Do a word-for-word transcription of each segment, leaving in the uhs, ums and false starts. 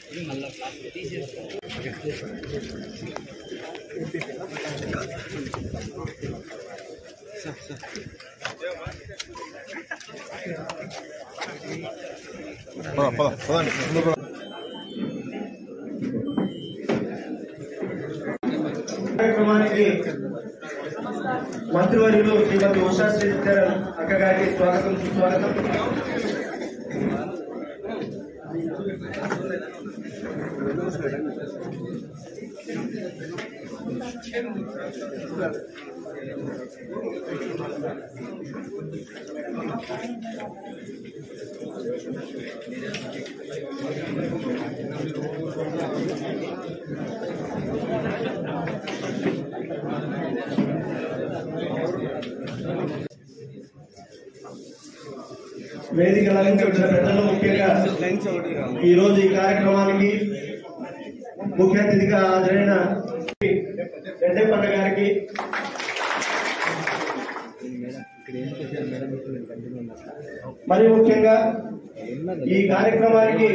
కార్యక్రమానికి మంత్రివర్యులు శ్రీమతి ఉషా శ్రీధర్ అక్క గారికి స్వాగతం సుస్వాగతం. వేదిక అలంకరించిన పెద్దలు, ముఖ్యంగా ఈ రోజు ఈ కార్యక్రమానికి ముఖ్య అతిథిగా హాజరైన రెడ్డప్పన్న గారికి, మరి ముఖ్యంగా ఈ కార్యక్రమానికి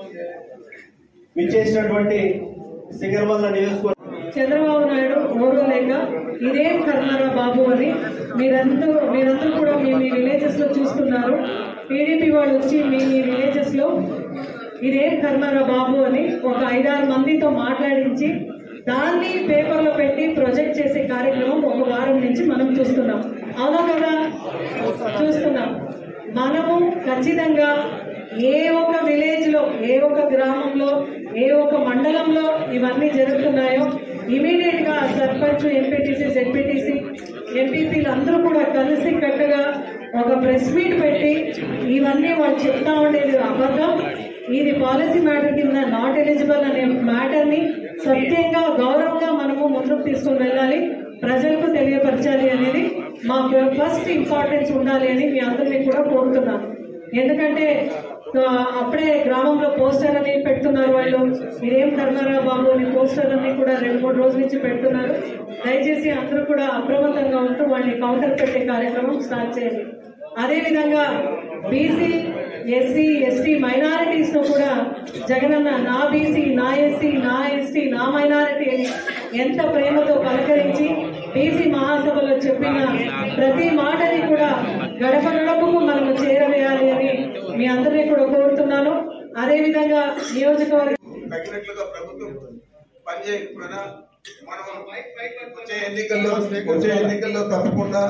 విచ్చేసినటువంటి సింగర్వల్ల నియోజకవర్గం చంద్రబాబు నాయుడు ఓర్వలేక ఇదేం కర్మారా బాబు అని మీరందరూ మీరందరూ కూడా మీ మీ విలేజెస్ లో చూస్తున్నారు. టీడీపీ వాళ్ళు వచ్చి మీ మీ విలేజెస్ లో ఇదేం కర్మారా బాబు అని ఒక ఐదారు మందితో మాట్లాడించి దాన్ని పేపర్లో పెట్టి ప్రొజెక్ట్ చేసే కార్యక్రమం ఒక వారం నుంచి మనం చూస్తున్నాం. అవునా కదా? చూస్తున్నాం. మనము ఖచ్చితంగా ఏ ఒక్క విలేజ్ లో, ఏ ఒక్క గ్రామంలో, ఏ ఒక్క మండలంలో ఇవన్నీ జరుగుతున్నాయో ఇమీడియట్ గా సర్పంచ్, ఎంపీటీసీ, జెడ్పీటీసీ, ఎంపీపీలు అందరూ కూడా కలిసి కట్టగా ఒక ప్రెస్ మీట్ పెట్టి ఇవన్నీ వాళ్ళు చెప్తా ఉండేది అబద్ధం, ఇది పాలసీ మ్యాటర్ కింద నాట్ ఎలిజిబుల్ అనే మ్యాటర్ ని సత్యంగా గౌరవంగా మనము ముందుకు తీసుకుని వెళ్ళాలి, ప్రజలకు తెలియపరచాలి అనేది మాకు ఫస్ట్ ఇంపార్టెన్స్ ఉండాలి అని మీ అందరినీ కూడా కోరుతున్నాను. ఎందుకంటే అప్పుడే గ్రామంలో పోస్టర్ అని పెడుతున్నారు వాళ్ళు, ఇదేం కర్మారా బాబు అని పోస్టర్ అన్ని కూడా రెండు మూడు రోజుల నుంచి పెడుతున్నారు. దయచేసి అందరూ కూడా అప్రమత్తంగా ఉంటూ వాళ్ళని కౌంటర్ పెట్టే కార్యక్రమం స్టార్ట్ చేయండి. అదేవిధంగా బీసీ, ఎస్సీ, ఎస్టీ మైనారిటీస్ తో కూడా జగనన్న నా బీసీ, నా ఎస్సీ, నా ఎస్టీ, నా మైనారిటీ అని ఎంత ప్రేమతో పలకరించి బీసీ మహాసభలో చెప్పిన ప్రతి మాటని కూడా గడప గడపకు మనము చేరవేయాలి అని మీ అందరినీ కూడా కోరుతున్నాను. అదేవిధంగా నియోజకవర్గం తగినట్లుగా ప్రభుత్వం పనిచేయకపోయినా మనం వచ్చే ఎన్నికల్లో వచ్చే ఎన్నికల్లో తప్పకుండా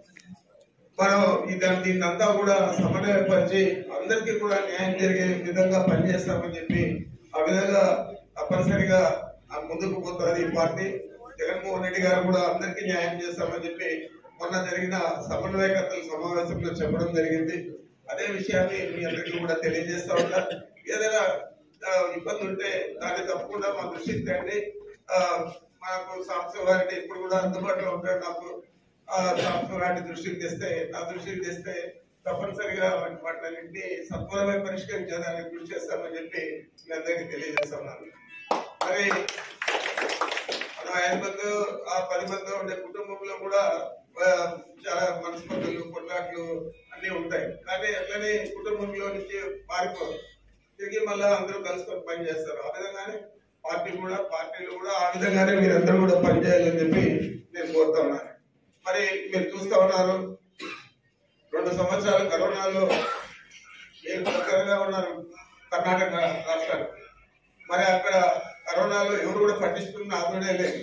మనం దాన్ని దీన్ని అంతా కూడా సమన్వయపరిచి అందరికీ కూడా న్యాయం జరిగే విధంగా పనిచేస్తామని చెప్పి ఆ విధంగా తప్పనిసరిగా ముందుకు పోతుంది ఈ పార్టీ. జగన్మోహన్ రెడ్డి గారు కూడా అందరికీ న్యాయం చేస్తామని చెప్పి మొన్న జరిగిన సమన్వయకర్తల సమావేశంలో చెప్పడం జరిగింది. అదే విషయాన్ని మీ అందరికీ కూడా తెలియజేస్తా ఉంటా. ఏదైనా ఇబ్బంది ఉంటే దాన్ని తప్పకుండా మా దృష్టికి తండి. మాకు సాంబశివరారెడ్డి ఇప్పుడు కూడా అందుబాటులో ఉంటాడు. నాకు సాంబశివరారెడ్డి దృష్టికి తెస్తే నా దృష్టికి తెస్తే తప్పనిసరిగా వాటిని సత్వరమే పరిష్కరించడానికి కృషి చేస్తామని చెప్పి మీ అందరికీ తెలియజేస్తున్నాను. మరి మనం ఐదు మంది ఆ పది మంది ఉండే కుటుంబంలో కూడా చాలా మనస్పర్ధలు, కొట్లాట్లు అన్ని ఉంటాయి. కానీ అట్లనే కుటుంబంలో నుంచి పారిపోరు, తిరిగి మళ్ళా అందరూ కలుసుకొని పని చేస్తారు. ఆ విధంగానే పార్టీ కూడా పార్టీలు కూడా ఆ విధంగానే మీరందరూ కూడా పనిచేయాలని చెప్పి నేను కోరుతా ఉన్నాను. మరి మీరు చూస్తా ఉన్నారు, రెండు సంవత్సరాలు కరోనాలో ఏడు దగ్గరగా ఉన్నారు కర్ణాటక రాష్ట్రాలు. మరి అక్కడ కరోనాలో ఎవరు కూడా పట్టించుకున్న ఆదరణే లేదు.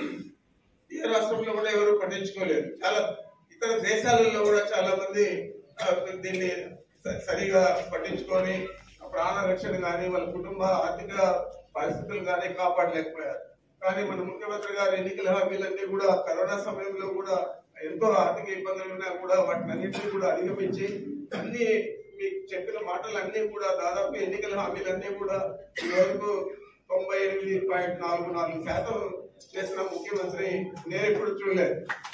ఏ రాష్ట్రంలో కూడా ఎవరు పట్టించుకోలేదు. చాలా ఇతర దేశాలలో కూడా చాలా మంది దీన్ని సరిగా పట్టించుకొని ప్రాణ రక్షణ కానీ వాళ్ళ కుటుంబ ఆర్థిక పరిస్థితులు కానీ కాపాడలేకపోయారు. కానీ మన ముఖ్యమంత్రి గారు ఎన్నికల హామీలన్నీ కూడా కరోనా సమయంలో కూడా ఎంతో ఆర్థిక ఇబ్బందులు ఉన్నా కూడా వాటిని అన్నింటినీ కూడా అధిగమించి అన్ని మీకు చెప్పిన మాటలు అన్ని కూడా దాదాపు ఎన్నికల హామీలన్నీ కూడా ఈ వరకు తొంభై ఎనిమిది పాయింట్ నాలుగు నాలుగు శాతం చేసిన ముఖ్యమంత్రి నేను ఎప్పుడు చూడలేదు.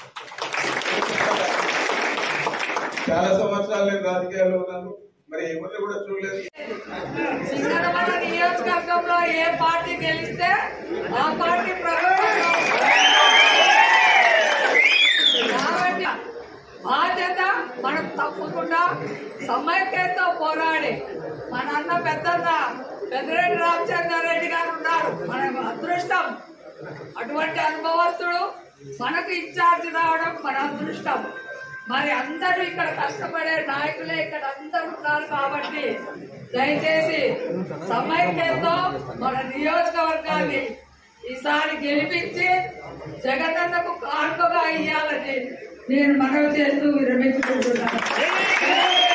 చాలా సంవత్సరాలు నేను రాజకీయాల్లో ఉన్నాను, మరి ఎవరిని కూడా చూడలేదు. సింగరవల్ల నియోజకవర్గంలో ఏ పార్టీ గెలిస్తే ఆ పార్టీ ప్రభుత్వం బాధ్యత మనం తప్పకుండా సమైక్యతతో పోరాడి మన అన్న పెద్దన్న పెద్దిరెడ్డి రామచంద్రారెడ్డి గారు ఉన్నారు. మన అదృష్టం. అటువంటి అనుభవస్తుడు మనకు ఇన్ఛార్జ్ రావడం మన అదృష్టం. మరి అందరూ ఇక్కడ కష్టపడే నాయకులే ఇక్కడ అందరూ ఉన్నారు కాబట్టి దయచేసి సమైక్యతతో మన నియోజకవర్గాన్ని ఈసారి గెలిపించి జగనన్నకు కానుకగా ఇయ్యాలని నేను మనవి చేస్తూ విరమించుకుంటున్నాను.